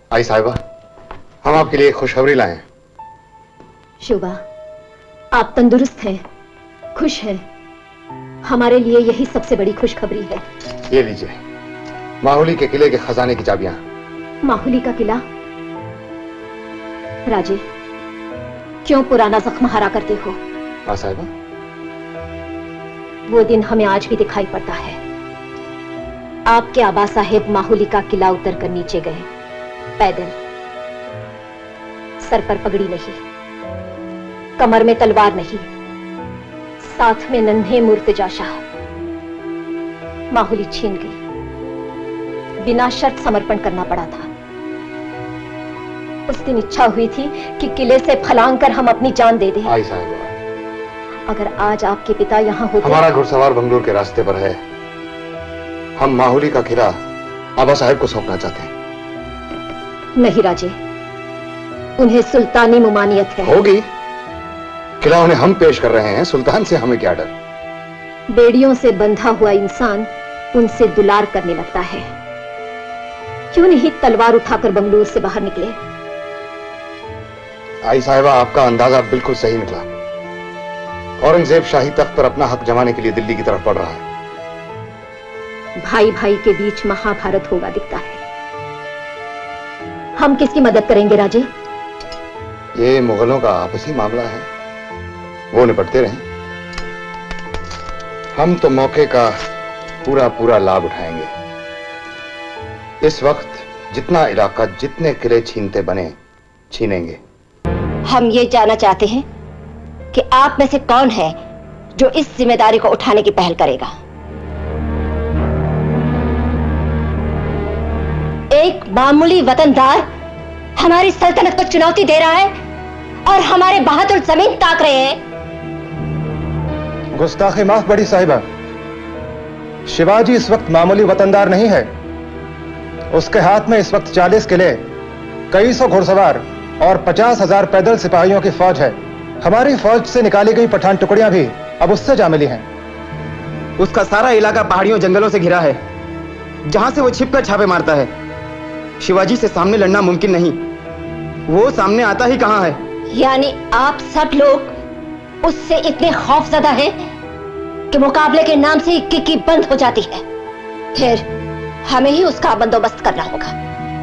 आई साहिबा, हम आपके लिए खुशखबरी लाए हैं। शुभा, आप तंदुरुस्त हैं, खुश हैं। हमारे लिए यही सबसे बड़ी खुशखबरी है। ये लीजिए, माहुली के किले के खजाने की चाबियां। माहुली का किला? राजे, क्यों पुराना जख्म हरा करते हो? हाँ साहिबा। वो दिन हमें आज भी दिखाई पड़ता है। आपके आबा साहेब माहुली का किला उतर कर नीचे गए, पैदल, सर पर पगड़ी नहीं, कमर में तलवार नहीं, साथ में नन्हे मुर्तजा शाह। माहुली छीन गई, बिना शर्त समर्पण करना पड़ा था। उस दिन इच्छा हुई थी कि किले से फलांग कर हम अपनी जान दे दें। आई साहिबा, अगर आज आपके पिता यहाँ होते। हमारा घुड़सवार बंगलोर के रास्ते पर है। हम माहुली का किला आबा साहब को सौंपना चाहते हैं। नहीं राजे, उन्हें सुल्तानी मुमानियत है। होगी, किला उन्हें हम पेश कर रहे हैं, सुल्तान से हमें क्या डर। बेड़ियों से बंधा हुआ इंसान उनसे दुलार करने लगता है। क्यों नहीं तलवार उठाकर बंगलोर से बाहर निकले? आई साहिबा, आपका अंदाजा बिल्कुल सही निकला। औरंगजेब शाही तख्त पर अपना हक जमाने के लिए दिल्ली की तरफ बढ़ रहा है। भाई भाई के बीच महाभारत होगा दिखता है। हम किसकी मदद करेंगे राजे? ये मुगलों का आपसी मामला है, वो निपटते रहें। हम तो मौके का पूरा पूरा लाभ उठाएंगे। इस वक्त जितना इलाका, जितने किले छीनते बने, छीनेंगे। हम ये जानना चाहते हैं कि आप में से कौन है जो इस जिम्मेदारी को उठाने की पहल करेगा। एक मामूली वतनदार हमारी सल्तनत को चुनौती दे रहा है और हमारे बहादुर जमीन ताक रहे हैं। गुस्ताखी माफ बड़ी साहिबा, शिवाजी इस वक्त मामूली वतनदार नहीं है। उसके हाथ में इस वक्त 40 किले, कई सौ घुड़सवार और 50,000 पैदल सिपाहियों की फौज है। हमारी फौज से निकाली गई पठान टुकड़ियां भी अब उससे जा मिली हैं। उसका सारा इलाका पहाड़ियों जंगलों से घिरा है, जहां से वो छिपकर छापे मारता है। शिवाजी से सामने लड़ना मुमकिन नहीं, वो सामने आता ही कहां है। यानी आप सब लोग उससे इतने खौफजदा हैं कि मुकाबले के नाम से इक्की बंद हो जाती है। फिर हमें ही उसका बंदोबस्त करना होगा।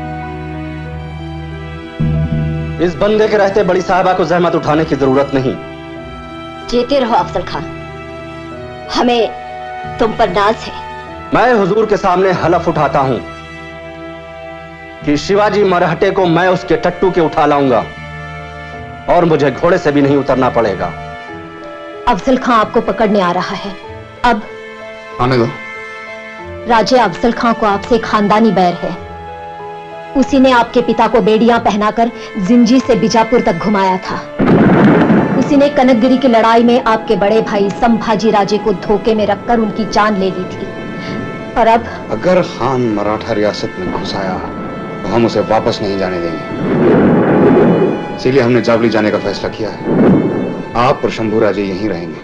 इस बंदे के रहते बड़ी साहिबा को जहमत उठाने की जरूरत नहीं। जीते रहो अफजल खान, हमें तुम पर नाज है। मैं हुजूर के सामने हलफ उठाता हूं कि शिवाजी मरहटे को मैं उसके टट्टू के उठा लाऊंगा और मुझे घोड़े से भी नहीं उतरना पड़ेगा। अफजल खान आपको पकड़ने आ रहा है। अब आने दो। राजे, अफजल खान को आपसे खानदानी बैर है। उसी ने आपके पिता को बेड़ियां पहनाकर जिंजी से बीजापुर तक घुमाया था। उसी ने कनकगिरी की लड़ाई में आपके बड़े भाई संभाजी राजे को धोखे में रखकर उनकी जान ले ली थी। पर अब अगर खान मराठा रियासत में घुस आया तो हम उसे वापस नहीं जाने देंगे। इसीलिए हमने जावली जाने का फैसला किया है। आप और शंभू राजे यहीं रहेंगे।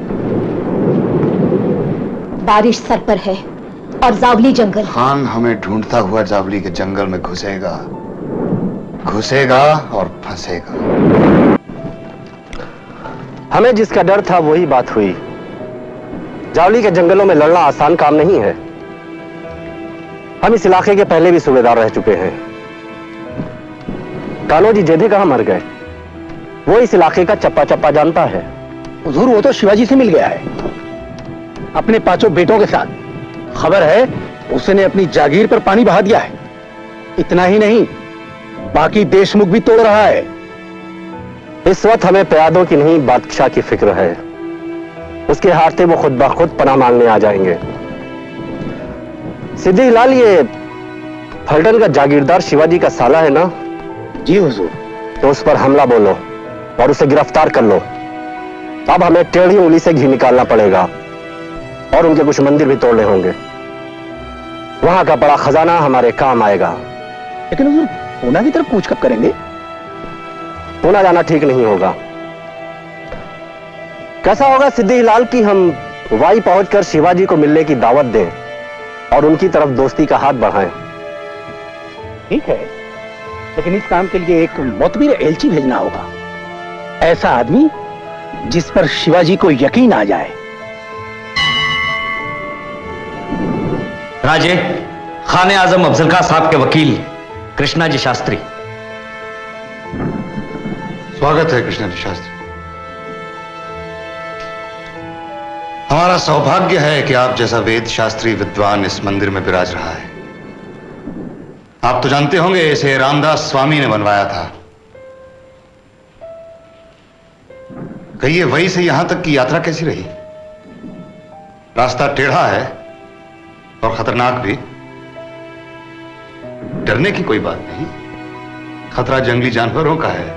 बारिश सर पर है और जावली जंगल। खान हमें ढूंढता हुआ जावली के जंगल में घुसेगा, घुसेगा और फंसेगा। हमें जिसका डर था वही बात हुई। जावली के जंगलों में लड़ना आसान काम नहीं है। हम इस इलाके के पहले भी सूबेदार रह चुके हैं। कान्होजी जेधे कहां मर गए, वो इस इलाके का चप्पा चप्पा जानता है। हुजूर, वो तो शिवाजी से मिल गया है अपने 5 बेटों के साथ। खबर है उसने अपनी जागीर पर पानी बहा दिया है। इतना ही नहीं, बाकी देशमुख भी तोड़ रहा है। इस वक्त हमें प्यादों की नहीं, बादशाह की फिक्र है। उसके हाथ से वो खुद ब खुद पनाह मांगने आ जाएंगे। सिद्दी हिलाल, ये फलटन का जागीरदार शिवाजी का साला है ना? जी हुजूर। तो उस पर हमला बोलो और उसे गिरफ्तार कर लो। अब हमें टेढ़ी उंगली से घी निकालना पड़ेगा और उनके कुछ मंदिर भी तोड़ने होंगे। वहां का बड़ा खजाना हमारे काम आएगा। लेकिन हुजूर, पूना की तरफ कूच कब करेंगे? पूना जाना ठीक नहीं होगा। कैसा होगा सिद्दी हिलाल कि हम वाई पहुंचकर शिवाजी को मिलने की दावत दें और उनकी तरफ दोस्ती का हाथ बढ़ाएं। ठीक है, लेकिन इस काम के लिए एक मोतबिर एलची भेजना होगा, ऐसा आदमी जिस पर शिवाजी को यकीन आ जाए। राजे, खाने आजम अफजल खां साहब के वकील कृष्णा जी शास्त्री। स्वागत है कृष्णा जी शास्त्री। हमारा सौभाग्य है कि आप जैसा वेद शास्त्री विद्वान इस मंदिर में विराज रहा है। आप तो जानते होंगे इसे रामदास स्वामी ने बनवाया था। कहिए वही से यहां तक की यात्रा कैसी रही? रास्ता टेढ़ा है और खतरनाक भी। डरने की कोई बात नहीं, खतरा जंगली जानवरों का है।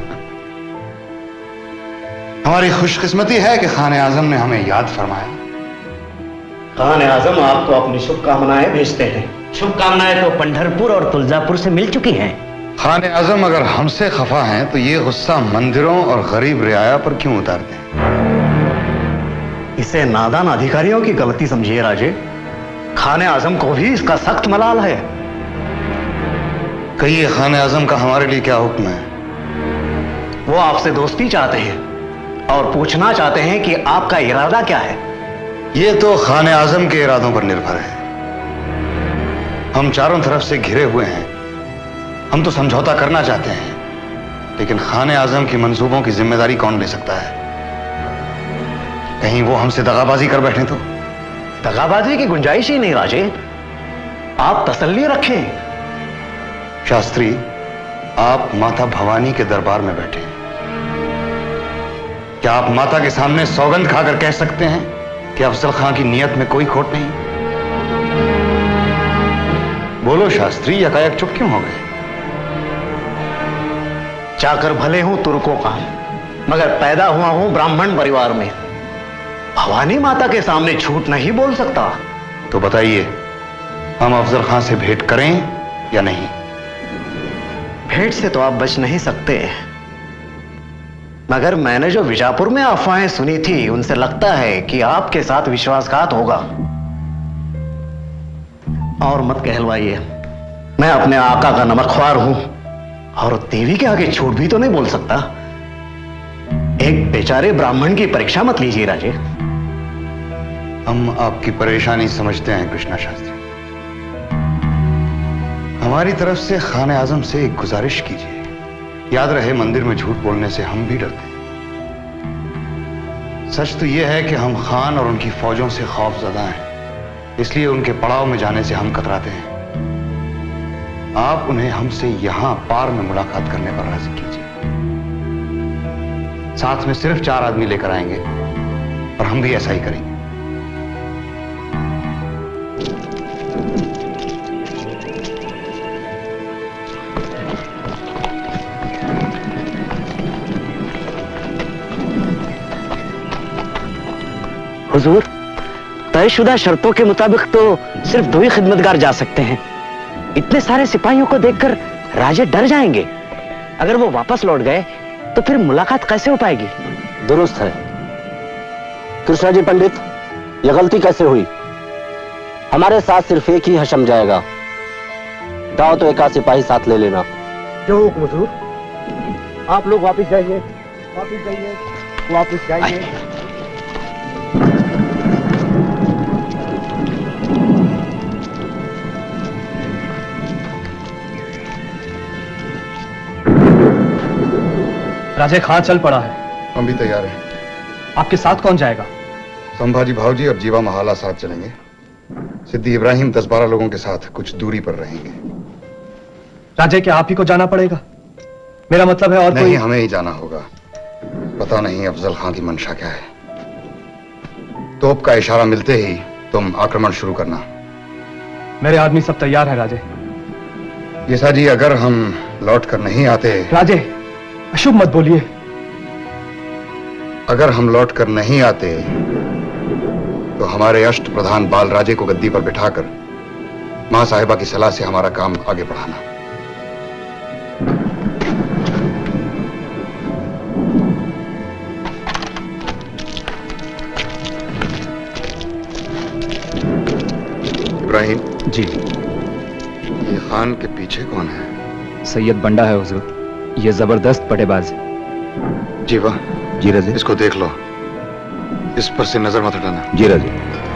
हमारी खुशकिस्मती है कि खाने आजम ने हमें याद फरमाया। खाने आजम आपको अपनी शुभकामनाएं भेजते हैं। शुभकामनाएं तो पंढरपुर और तुलजापुर से मिल चुकी हैं। खाने आजम अगर हमसे खफा हैं तो ये गुस्सा मंदिरों और गरीब रियाया पर क्यों उतारते हैं? इसे नादान अधिकारियों की गलती समझिए राजे। खाने आजम को भी इसका सख्त मलाल है। कहिए खाने आजम का हमारे लिए क्या हुक्म है? वो आपसे दोस्ती चाहते हैं और पूछना चाहते हैं कि आपका इरादा क्या है। ये तो खाने आजम के इरादों पर निर्भर है। हम चारों तरफ से घिरे हुए हैं। हम तो समझौता करना चाहते हैं, लेकिन खाने आजम की मंसूबों की जिम्मेदारी कौन ले सकता है? कहीं वो हमसे दगाबाजी कर बैठे तो? दगाबाजी की गुंजाइश ही नहीं राजे। आप तसल्ली रखें। शास्त्री, आप माता भवानी के दरबार में बैठे हैं। क्या आप माता के सामने सौगंध खाकर कह सकते हैं कि अफजल खां की नीयत में कोई खोट नहीं? बोलो शास्त्री, यकायक चुप क्यों हो गए? चाकर भले हूं तुर्कों का, मगर पैदा हुआ हूं ब्राह्मण परिवार में। भवानी माता के सामने झूठ नहीं बोल सकता। तो बताइए, हम अफजल खां से भेंट करें या नहीं? भेंट से तो आप बच नहीं सकते, मगर मैंने जो विजापुर में अफवाहें सुनी थी उनसे लगता है कि आपके साथ विश्वासघात होगा। और मत कहलवाइए, मैं अपने आका का नमकख्वार हूं और देवी के आगे झूठ भी तो नहीं बोल सकता। एक बेचारे ब्राह्मण की परीक्षा मत लीजिए राजे। हम आपकी परेशानी समझते हैं कृष्णा शास्त्री। हमारी तरफ से खाने आजम से एक गुजारिश कीजिए। याद रहे, मंदिर में झूठ बोलने से हम भी डरते हैं। सच तो यह है कि हम खान और उनकी फौजों से खौफजदा हैं, इसलिए उनके पड़ाव में जाने से हम कतराते हैं। आप उन्हें हमसे यहां पार में मुलाकात करने पर राजी कीजिए। साथ में सिर्फ 4 आदमी लेकर आएंगे और हम भी ऐसा ही करेंगे। हुजूर, तयशुदा शर्तों के मुताबिक तो सिर्फ 2 ही खिदमतगार जा सकते हैं। इतने सारे सिपाहियों को देखकर राजे डर जाएंगे। अगर वो वापस लौट गए तो फिर मुलाकात कैसे हो पाएगी? दुरुस्त है कृष्णा जी पंडित, यह गलती कैसे हुई? हमारे साथ सिर्फ एक ही हशम जाएगा। जाओ तो 1 सिपाही साथ ले लेना। जो हुक्म हुजूर। आप लोग वापस जाइए, वापस जाइए, वापस जाइए। राजे खां चल पड़ा है। हम भी तैयार हैं। आपके साथ कौन जाएगा? संभाजी भावजी और जीवा महाला साथ चलेंगे। सिद्दी इब्राहिम 10-12 लोगों के साथ कुछ दूरी पर रहेंगे। राजे, क्या आप ही को जाना पड़ेगा? मेरा मतलब है और नहीं, कोई? हमें ही जाना होगा। पता नहीं अफजल खां की मंशा क्या है। तोप का इशारा मिलते ही तुम आक्रमण शुरू करना। मेरे आदमी सब तैयार है राजे। येसा जी, अगर हम लौट कर नहीं आते? राजे, अशुभ मत बोलिए। अगर हम लौट कर नहीं आते तो हमारे अष्ट प्रधान बाल राजे को गद्दी पर बिठाकर मां साहिबा की सलाह से हमारा काम आगे बढ़ाना। इब्राहिम जी। ये खान के पीछे कौन है? सैयद बंडा है हुजूर। ये जबरदस्त पटेबाज है। जीवा, जी रजी। इसको देख लो, इस पर से नजर मत हटाना। जी रजी।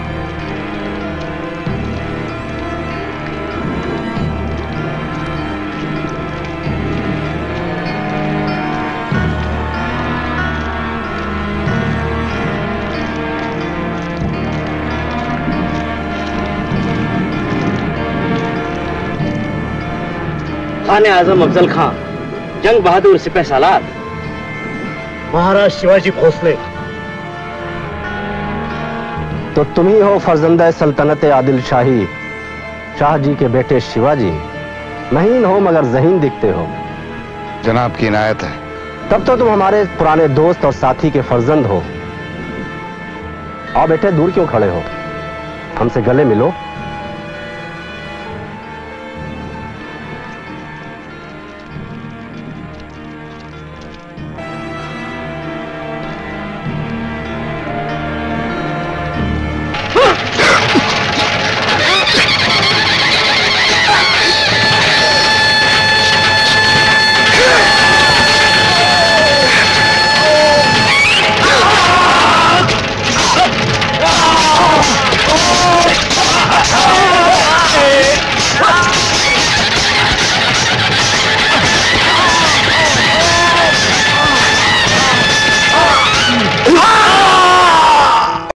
खाने आजम अफजल खां, जंग बहादुर सिपह सालार, महाराज शिवाजी भोसले। तो तुम ही हो फर्जंदा सल्तनत आदिल शाही, शाह जी के बेटे शिवाजी। महीन हो मगर ज़हीन दिखते हो। जनाब की इनायत है। तब तो तुम हमारे पुराने दोस्त और साथी के फर्जंद हो। आओ बेटे, दूर क्यों खड़े हो? हमसे गले मिलो।